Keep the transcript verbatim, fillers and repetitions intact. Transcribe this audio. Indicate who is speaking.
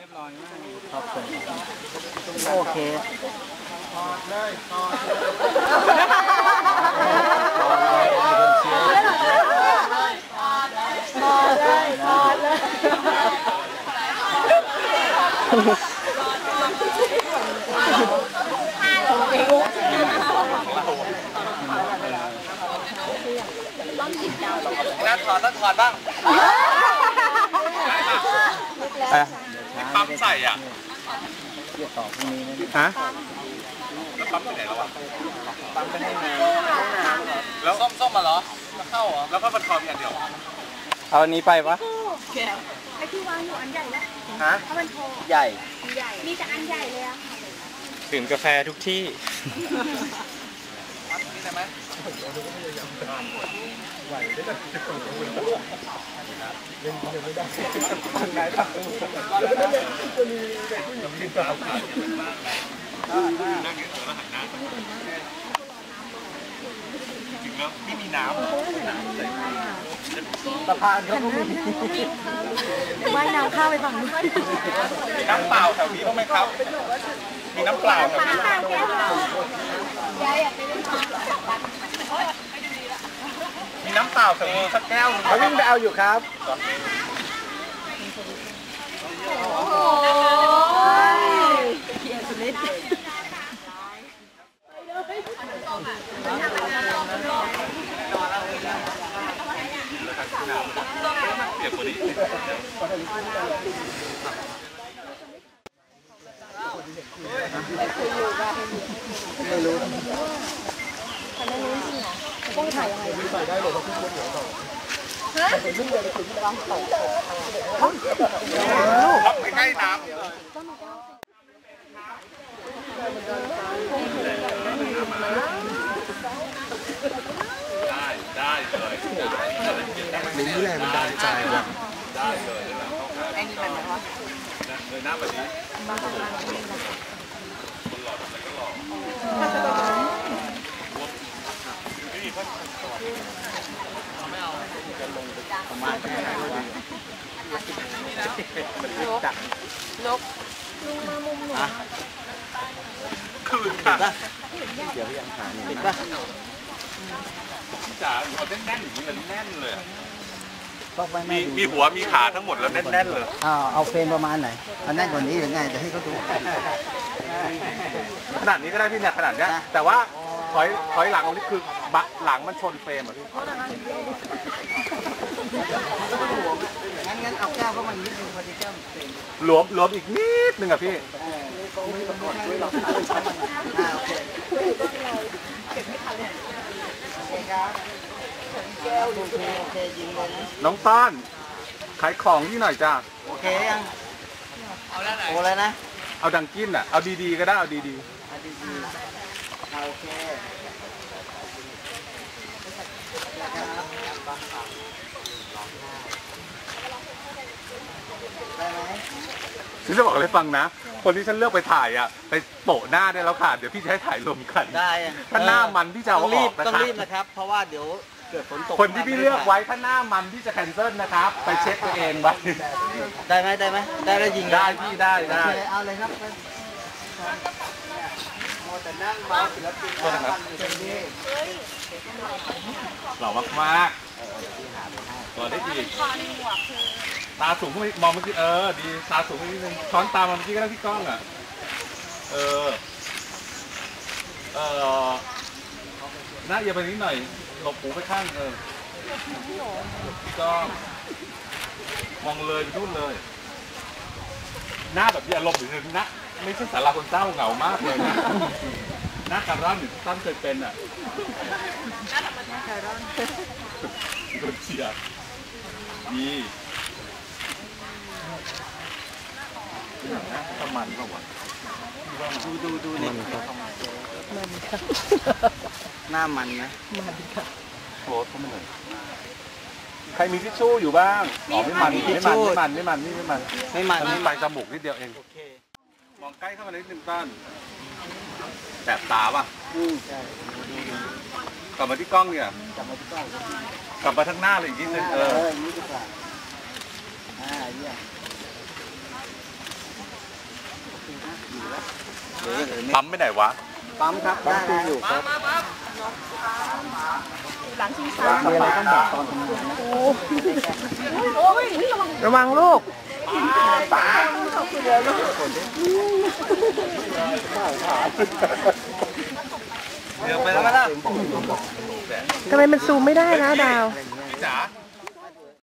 Speaker 1: บร้อยมากขอบคุณโอเคถอดเลยถอดถอดเลยถอดเลย
Speaker 2: งานถอดต้องถอดบ้างปั๊มใส่อ่ะ
Speaker 1: เกี่ยวต่อพรุ่งนี้นะ
Speaker 2: ฮะแล้วปั๊มไปไหนแล้ววะปั๊มไปให้น้ำแล้วส้มๆมาเหรอมาเข้าเหรอแล้วก็มันคอมีอันเดียว
Speaker 1: เอาอันนี้ไปปะ
Speaker 3: ไอที่วางอยู่อันใหญ่แล้ว
Speaker 2: ฮะ
Speaker 3: เพราะมันโทร
Speaker 1: ใหญ่
Speaker 3: ใหญ่มีแต่อันใหญ่เลยอะ
Speaker 1: ดื่มกาแฟทุกที่
Speaker 2: นี่ได้ไหมไหวได้แต่เล่นยังไม่ได้ทำไงทำจะมีเด็กผู้หญิงยืนตามนั่งยืนตัวแล้วหันหน้าจริงแล้วไม่มีน้ำ
Speaker 1: สะพานเขาก็มี
Speaker 3: ว่ายน้ำข้าวไปฝั่งนู้น
Speaker 2: น้ำเปล่าแถวนี้ต้องไหมครับมีน้ำเปล่าแถวนี้
Speaker 3: ยายอยากไปเล่นน้ำ
Speaker 2: มีน้ำเปล่าแถวนี้สักแก้วนึง
Speaker 1: เขาวิ่งไปเอาอยู่ครับ
Speaker 3: โอ้โหเขียนสุดฤทธิ์
Speaker 2: เปียกกว่านี้
Speaker 1: ไม่รู้
Speaker 3: ทำไมรู้จริงเหรอต้องถ่ายยังไง
Speaker 1: ใส่ได้เลยเขาขึ้นรถเดี๋ยวต่อ
Speaker 3: ฮะ
Speaker 1: ขึ้นเลยขึ้นวางต่อ
Speaker 2: ไม่ใกล้น้ำได้ได้เลย
Speaker 1: นี่แหละมันดันใจว่ะ
Speaker 2: ได้เลยไอ้นี่มันอะไรวะเลยหน้าแบบนี้คนหล่อทำอะไรก็หล่อไม่เอาประมาณนี้จับ
Speaker 3: นกลุงมามุมหนู
Speaker 2: คืนค่ะ
Speaker 1: เดี๋ยวยังหาติดป่ะ
Speaker 2: จ๋าหัวแน่นๆอย่างนี้เลยแน่นเลย
Speaker 1: มี
Speaker 2: มีหัวมีขาทั้งหมดแล้วแน่นๆเลย
Speaker 1: อ้าวเอาเฟรมประมาณไหนเอาแน่นกว่านี้หรือไงจะให้เขาดู
Speaker 2: ขนาดนี้ก็ได้พี่เนี่ยขนาดเนี้ยแต่ว่าถอยถอยหลังเอานี่คือบักหลังมันชนเฟรมอ่ะพี่
Speaker 1: งั้นงั้นเอาแก้วเข้ามานิดนึงพอดีแก้วเฟรม
Speaker 2: หลวมหลวมอีกนิดนึงอ่ะพี่น้องต้อนขายของที่หน่อยจ้า
Speaker 1: โอเคยังเอาแล้วไหนโอ้แล้วนะ
Speaker 2: เอาดังกินอ่ะเอาดีๆก็ได้เอาดีๆ
Speaker 1: เอาดีๆโอเคได้ไหม
Speaker 2: ฉันจะบอกอะไรฟังนะคนที่ฉันเลือกไปถ่ายอ่ะไปโปะหน้าได้แล้วค่ะเดี๋ยวพี่จะให้ถ่ายรวมกัน
Speaker 1: ได้
Speaker 2: ถ้าหน้ามันพี่จะเอาออก
Speaker 1: นะครับต้องรีบนะครับเพราะว่าเดี๋ยวเกิดฝนตก
Speaker 2: คนที่พี่เลือกไว้ถ้าหน้ามันพี่จะแคนเซิลนะครับไปเช็คตัวเองไว้
Speaker 1: ได้ไหมได้ไหมได้แล้วยิง
Speaker 2: ได้พี่ได้ได้
Speaker 1: เอาเลยครับแต่นั่งเมาศิลปิน
Speaker 2: หล่อมากๆตัวได้ดีตาสูงขึ้นมองเมื่อกี้เออดีตาสูงขึ้นนิดนึงช้อนตามาเมื่อกี้ก็ได้พี่ก้องอ่ะเออเออหน้าเอียงไปนิดหน่อยหลบหูไปข้างเออพี่ก้องมองเลยไปทุ่นเลยหน้าแบบอารมณ์หรือหน้าไม่ใช่สาราคนเศร้าเหงามากเลยนะหน้าการร่อนหรือตั้งเคยเป็นอ่ะหน้าธรรมชาติการร่อนโดนเชียร์นี่น้ำมันก็หวาน
Speaker 1: ดูดูดูนี่หน้ามันนะ
Speaker 2: มันค่ะโคตรเขาไม่เลยใครมีทิชชู่อยู่บ้างอ๋อไม่มันไม่มันไม่มันไม่มันไม่มันไม่มันไม่ไปจมูกนิดเดียวเองมองใกล้เข้ามานิดนึงต้นแสบตาป่ะกลับมาที่กล้องเนี่ย
Speaker 1: กลับมาที่กล้อง
Speaker 2: กลับมาทั้งหน้าเลยอีกนิดนึงเออ
Speaker 1: นี่ดีกว่าอ่าเยี่ยม
Speaker 2: ปั๊มไปไหนวะ
Speaker 1: ปั๊มครับปั๊มที่อยู่ครับ
Speaker 3: หลังชิงช้า
Speaker 1: มีอะไรต้องบอกตอนทำงานนะ
Speaker 3: โอ้โอ้ยระวังลูก
Speaker 2: เดี๋ยวไปแล้วมั้ยล่ะ
Speaker 3: ทำไมมันซูมไม่ได้นะดาว
Speaker 2: พี่จ๋า